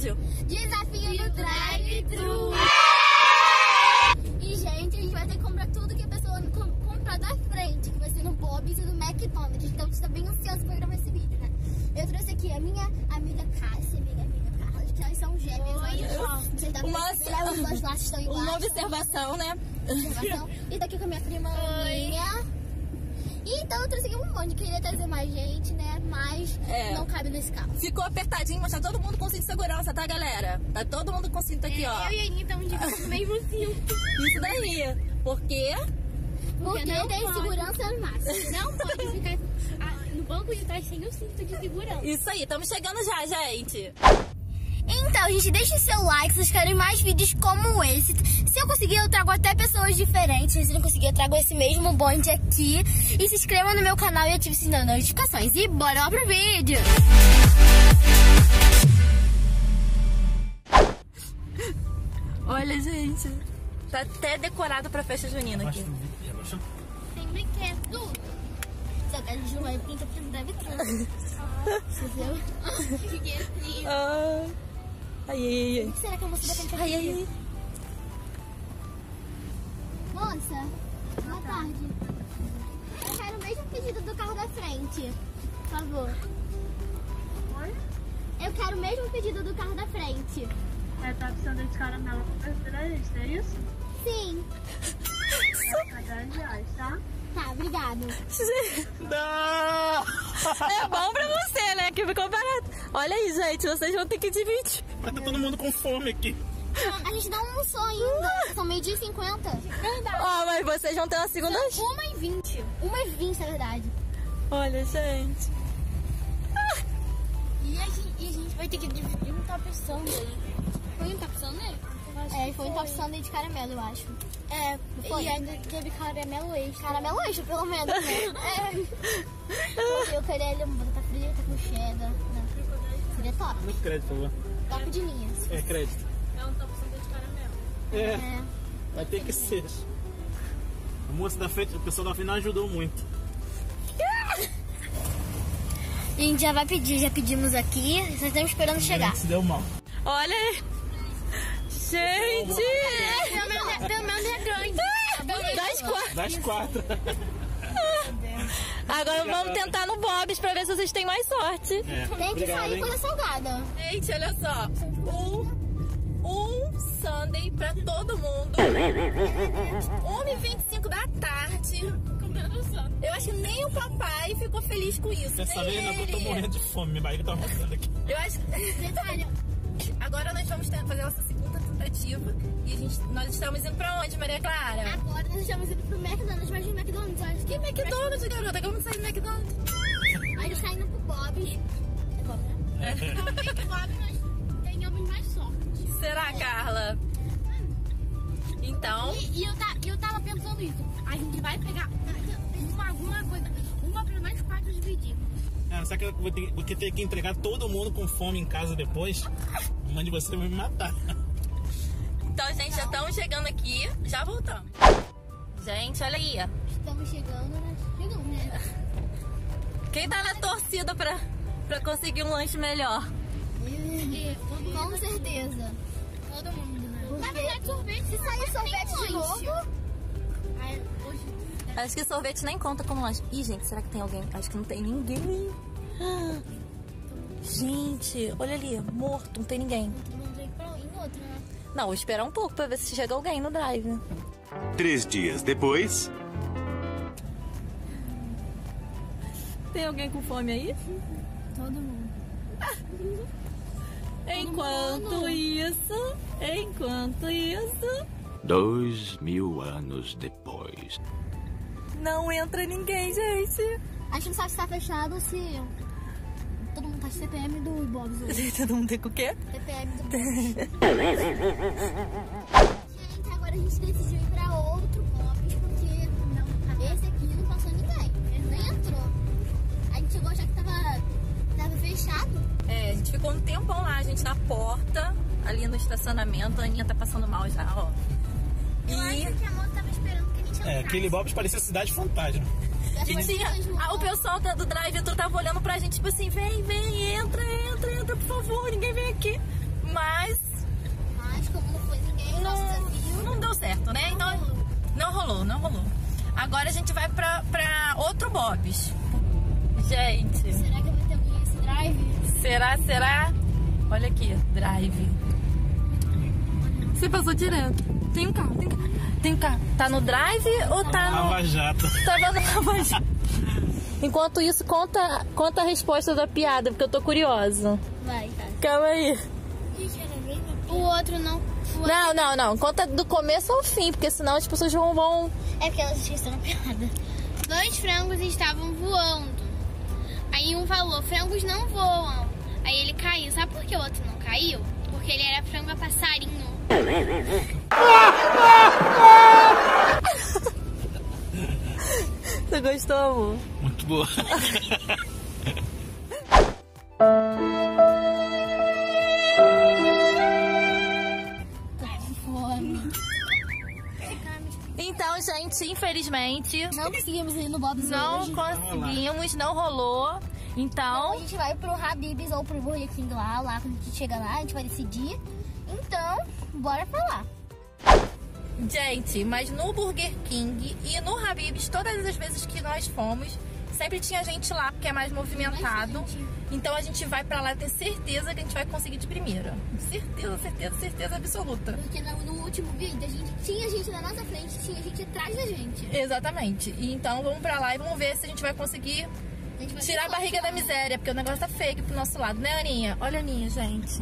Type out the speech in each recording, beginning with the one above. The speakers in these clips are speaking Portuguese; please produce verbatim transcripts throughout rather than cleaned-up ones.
vídeo? Desafio do drive-thru. E, gente, a gente vai ter que comprar tudo que a pessoa com- comprar da frente, que vai ser no Bob's e no McDonald's. Então, a gente tá bem ansioso pra gravar esse vídeo, né? Eu trouxe aqui a minha amiga Cássia, minha amiga Carla, que elas são gêmeas. Olha, você tá Uma- percebendo? Os dois lados estão iguais. Uma observação, né? Observação. E daqui com a minha prima Aninha. E então eu trouxe aqui um monte. Queria trazer mais gente, né? Mas É. não cabe nesse carro. Ficou apertadinho, mas tá todo mundo com cinto de segurança, tá, galera? Tá todo mundo com cinto aqui, ó. Eu e a Aninha estamos dividindo o mesmo cinto. Isso daí. Por quê? Porque não tem pode. segurança no máximo. Não pode ficar ah, no banco de trás sem o cinto de segurança. Isso aí, estamos chegando já, gente. Então, gente, deixe seu like se vocês querem mais vídeos como esse. Se eu conseguir, eu trago até pessoas diferentes. Se não conseguir, eu trago esse mesmo bonde aqui. E se inscreva no meu canal e ative o sininho das notificações. E bora lá pro vídeo! Olha, gente. Tá até decorado pra festa junina aqui. Tem brinquedo. Só que a gente não vai brincar porque não deve tudo. Entendeu? Ah. Ai, ai, ai. O que será que a moça vai tentar Ai, ai, ai. Moça, boa tarde. Eu quero o mesmo pedido do carro da frente, por favor. Eu quero o mesmo pedido do carro da frente. É, tá precisando de caramelo pra terceira, é isso? Sim. A dez reais, tá? Tá, obrigado. Não! É bom pra você, né? Que ficou barato. Olha aí, gente. Vocês vão ter que dividir. Mas tá todo mundo com fome aqui. A gente não almoçou ainda. São meio-dia e cinquenta. Ó, mas vocês vão ter uma segunda... Uma e vinte. Uma e vinte, na verdade. Olha, gente. E a gente, e a gente vai ter que dividir um top sundae. Foi um top sundae? É, foi um top sundae de caramelo, eu acho. É, Foi. e ainda teve caramelo extra. Caramelo extra, pelo menos, né? É. Eu queria ele batata frita com cheddar. Né? Seria top. Muito crédito, por favor. Top de linha. É, crédito. É um top sundae de caramelo. É, É. vai ter que ser. A moça da frente, o pessoal da frente não ajudou muito. E a gente já vai pedir, já pedimos aqui. Só estamos esperando chegar. Se deu mal. Olha aí. Gente. Pelo menos é, pelo menos é grande. Das quatro. Das quatro. Agora vamos tentar no Bob's pra ver se vocês têm mais sorte. É. Tem que Obrigado, sair hein? coisa salgada. Gente, olha só. Um, um sundae pra todo mundo. uma e vinte e cinco da tarde. Eu acho que nem o papai ficou feliz com isso. Dessa nem vez ainda eu tô ele. morrendo de fome, minha barriga tá roçando aqui. Eu acho que... Agora nós vamos ter- fazer nossa segunda tentativa. E a gente, nós estamos indo pra onde, Maria Clara? Agora nós estamos indo pro McDonald's, mas no McDonald's, olha. Que McDonald's, garota? Como sair do McDonald's? A gente tá indo pro Bob's. É Bob, né? Talvez que nós tenhamos mais sorte. Será, Carla? Então... E, e eu, ta, eu tava pensando isso. A gente vai pegar uma, alguma coisa, uma pra nós quatro dividir. Cara, sabe que eu vou ter, vou ter que entregar todo mundo com fome em casa depois? A mãe de você vai me matar. Então, gente, já estamos chegando aqui. Já voltamos. Gente, olha aí. Estamos chegando, né? Chegamos, né? Quem tá na torcida pra, pra conseguir um lanche melhor? E, todo Com certeza. Todo mundo, né? Na verdade, sorvete. Se sair sorvete de novo. Aí, hoje, Acho que sorvete nem conta como lanche. Ih, gente, será que tem alguém? Acho que não tem ninguém. Ah, gente, olha ali, morto, não tem ninguém. Todo mundo tem que ir pra em outro, né? Não, vou esperar um pouco pra ver se chega alguém no drive, né? Três dias depois. Tem alguém com fome aí? Todo mundo. Enquanto isso, enquanto isso, Dois mil anos depois. não entra ninguém, gente. A gente não sabe se tá fechado ou se todo mundo tá de T P M do Bob's hoje. Todo mundo tem com o quê? T P M do Bob's. Gente, agora a gente decidiu ir pra outro Bob's porque não, esse aqui não passou ninguém. Nem entrou. A gente chegou já que tava, tava fechado. É, a gente ficou um tempão lá, a gente na porta, ali no estacionamento. A Aninha tá passando mal já, ó. Eu E acho que a moça tava esperando que a gente entrasse. É, aquele Bob's parecia Cidade Fantasma. E tinha, ah, o pessoal da- do drive tu tava olhando pra gente, tipo assim, vem, vem, entra, entra, entra, por favor, ninguém vem aqui. Mas Será, será? Olha aqui, drive. Você passou direto. Tem um carro, tem um carro. Tem um carro. Tá no drive ou tá no... Lava Jato. Tá vendo Lava Jato? Enquanto isso, conta, conta a resposta da piada, porque eu tô curiosa. Vai, tá. Calma aí. O outro não. O outro... Não, não, não. Conta do começo ao fim, porque senão as pessoas vão... vão... É porque elas esqueceram a piada. Dois frangos estavam voando. Aí um falou, frangos não voam. Aí ele caiu. Sabe por que o outro não caiu? Porque ele era frango a passarinho. Você gostou, amor? Muito boa. Então, gente, infelizmente Não conseguimos ir no Bob's não hoje. conseguimos, não rolou. Então Então, a gente vai pro Habib's ou pro Burger King lá, lá quando a gente chega lá, a gente vai decidir. Então, bora pra lá. gente, mas no Burger King e no Habib's, todas as vezes que nós fomos, sempre tinha gente lá, porque é mais movimentado. Então a gente vai pra lá, ter certeza que a gente vai conseguir de primeira. Certeza, certeza, certeza absoluta. Porque no, no último vídeo a gente tinha gente na nossa frente, tinha gente atrás da gente. Exatamente. E então vamos pra lá e vamos ver se a gente vai conseguir A gente vai tirar a barriga da miséria, porque o negócio tá feio aqui pro nosso lado, né, Aninha? Olha a Aninha, gente.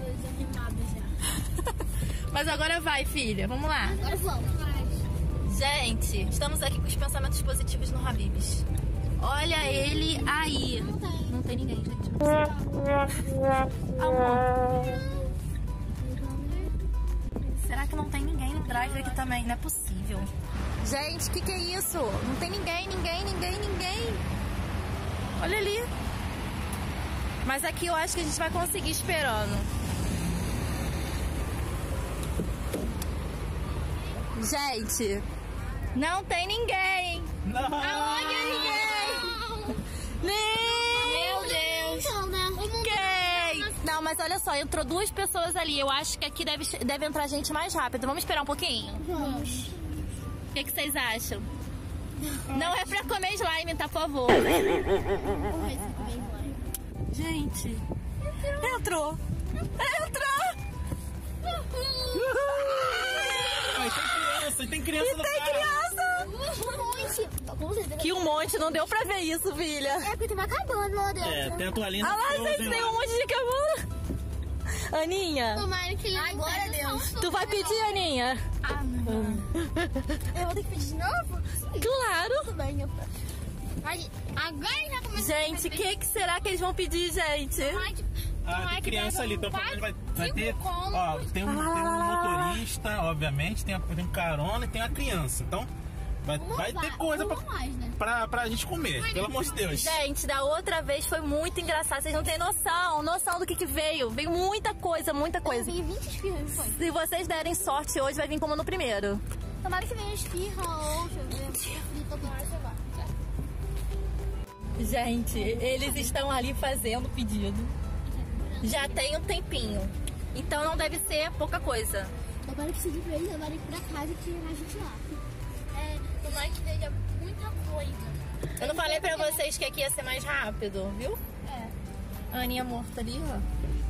Mas agora vai, filha. Vamos lá. Agora vamos. Gente, estamos aqui com os pensamentos positivos no Habib's. Olha ele aí. Não tem. Não tem ninguém, gente. Amor, será que não tem ninguém no drive aqui também? Não é possível. Gente, o que, que é isso? Não tem ninguém, ninguém, ninguém, ninguém. Olha ali. Mas aqui eu acho que a gente vai conseguir esperando. Gente, não tem ninguém. Não. Aonde é ninguém? Meu Deus. Então, né? O mundo Quem? Não, mas olha só, entrou duas pessoas ali. Eu acho que aqui deve, deve entrar gente mais rápido. Vamos esperar um pouquinho? Vamos. O que, que vocês acham? Não é pra comer slime, tá, por favor? Gente, entrou. Entrou. Mas tem criança, tem criança no Tem carro. criança. Com certeza. Que um monte, não deu pra ver isso, filha. É porque tá acabando lá dentro. É, tem a toalhinha. Olha lá, Frozen gente, tem lá. um monte de cabana. Aninha, Tomara que ele não Glória a pega Deus. só um tu vai suco, pedir, Aninha? não. Eu vou ter que pedir de novo? Claro. Tudo bem, meu pai. Mas agora já começou Gente, o que, que será que eles vão pedir, gente? Ah, tem criança ali, então vai, vai, vai ter. Ó, tem um, tem um motorista, obviamente, tem, a, tem um carona e tem a criança. Então, vai, vai ter coisa pra, mais, né? pra, pra gente comer, pelo amor de Deus. Gente, da outra vez foi muito engraçado. Vocês não têm noção, noção do que, que veio. Veio muita coisa, muita coisa. Tem vinte esfirras, não foi? Se vocês derem sorte hoje, vai vir como no primeiro. Tomara que venha esfirra ou deixa eu ver. Frita, tomara que vá. Gente, eles estão ali fazendo o pedido. Já tem um tempinho. Então não deve ser pouca coisa. Tomara que seja pra eles levarem pra casa e tirar a gente lá. É, tomara que veja muita coisa. Eu não falei pra vocês que aqui ia ser mais rápido, viu? É. A Aninha morta ali, ó.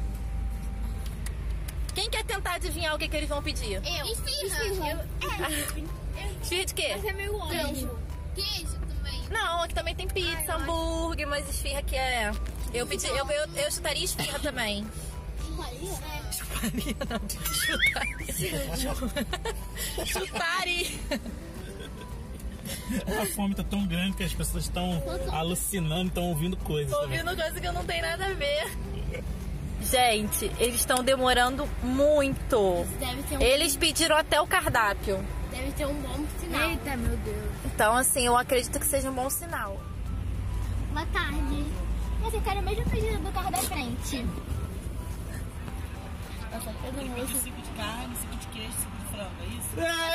Quem quer tentar adivinhar o que, que eles vão pedir? Eu. Esfirra. Esfirra de quê? É meu anjo. Queijo também. Não, aqui também tem pizza, hambúrguer, mas esfirra que é... Eu pedi, eu, eu, eu chutaria esfirra também. Maria? É. Chuparia, não. Chutaria. Chutaria. A fome tá tão grande que as pessoas estão alucinando, estão ouvindo coisas. Tô também. ouvindo coisa que não tem nada a ver. Gente, eles estão demorando muito. Deve ter um, Eles pediram até o cardápio. deve ter um bom sinal. Eita, meu Deus. Então, assim, eu acredito que seja um bom sinal. Boa tarde. Mas eu quero o mesmo pedido do carro da frente. Nossa, todo mundo. Cinco de carne, cinco de queijo, cinco de frango, é isso?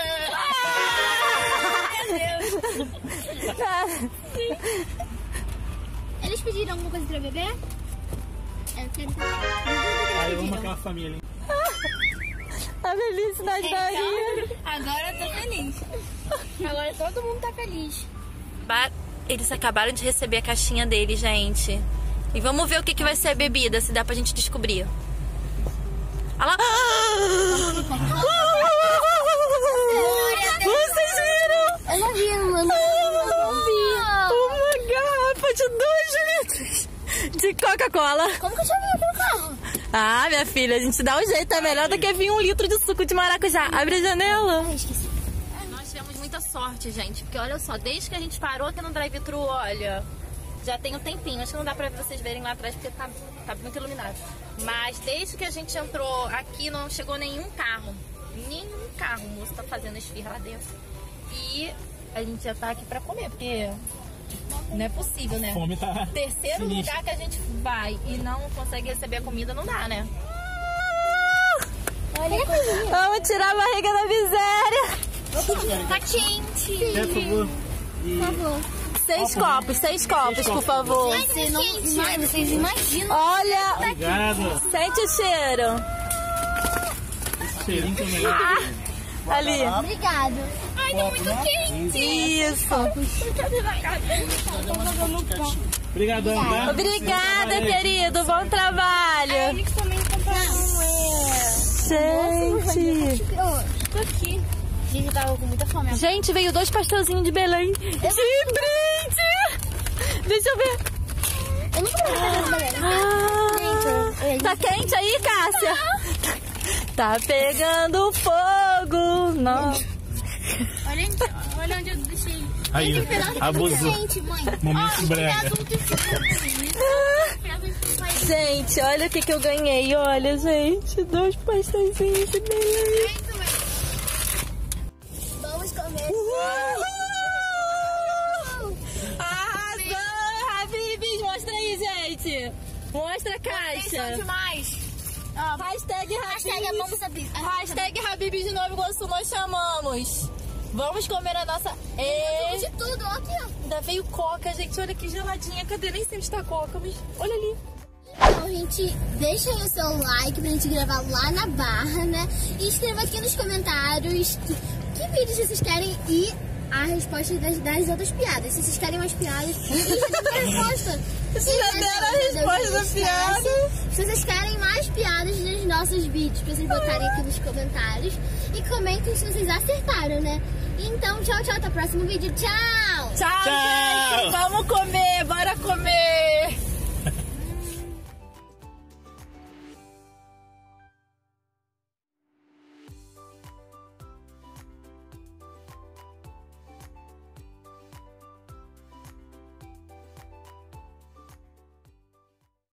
Eles pediram alguma coisa pra beber? Eu quero Aí eu amo aquela família, hein? A felicidade da Ria. Agora eu tô feliz. Agora todo mundo tá feliz. Ba- Eles acabaram de receber a caixinha deles, gente. E vamos ver o que, que vai ser a bebida, se dá pra gente descobrir. Olha lá. Vocês viram? Eu não vi, eu não vi. Uma garrafa de dois litros de Coca-Cola. Como que eu chamei pro carro? Ah, minha filha, a gente dá um jeito. É melhor do que vir um litro de suco de maracujá. Abre a janela. Ai, esqueci. Nós tivemos muita sorte, gente. Porque olha só, desde que a gente parou aqui no drive-thru, olha... Já tem um tempinho, acho que não dá pra vocês verem lá atrás porque tá, tá muito iluminado. Mas desde que a gente entrou aqui não chegou nenhum carro. Nenhum carro. O moço tá fazendo esfirra lá dentro. E a gente já tá aqui pra comer, porque não é possível, né? Fome tá Terceiro sinistra. lugar que a gente vai e não consegue receber a comida, não dá, né? Olha a coisinha. Vamos tirar a barriga da miséria. Tá quente. Por favor. E... Por favor. Seis copos, seis copos, por favor. Você não, ima- vocês imaginam. Olha, Obrigado. sente o cheiro. Esse cheirinho também. Ali. Obrigado. Ai, tá muito quente. Isso. Obrigadão, tá? Obrigada, querido. Bom trabalho. Gente. Tô aqui. Gente, eu tava com muita fome. Gente, veio dois pastelzinhos de Belém. De brinde. Deixa eu ver. Eu não vou fazer mais. Ah, tá quente aí, Cássia? Tá pegando fogo. Não. Olha, olha onde eu deixei. Aí, abusou. Gente, mãe. Momento brega. Gente, olha o que, que eu ganhei. Olha, gente. Dois pastelzinhos de Belém. Vamos comer. Arrasou, Habibs. Mostra aí, gente. Mostra a caixa. demais. Hashtag Hashtag Habibs. vamos saber. Hashtag Habibs de Nova Iguaçu nós chamamos. Vamos comer a nossa... E... De tudo, ó, aqui, ó. Ainda veio coca, gente. Olha que geladinha. Cadê? Nem sei onde tá a coca, mas olha ali. Então, gente, deixa aí o seu like pra gente gravar lá na Barra, né? E escreva aqui nos comentários que, que vídeos vocês querem e a resposta das, das outras piadas. Se vocês querem umas piadas, vocês já deram a resposta. Vocês já deram a resposta da piada. Se vocês querem mais piadas nos nossos vídeos, pra vocês botarem aqui nos comentários. E comentem se vocês acertaram, né? Então, tchau, tchau. Até o próximo vídeo. Tchau! Tchau, Tchau. gente. Vamos comer. Bora comer.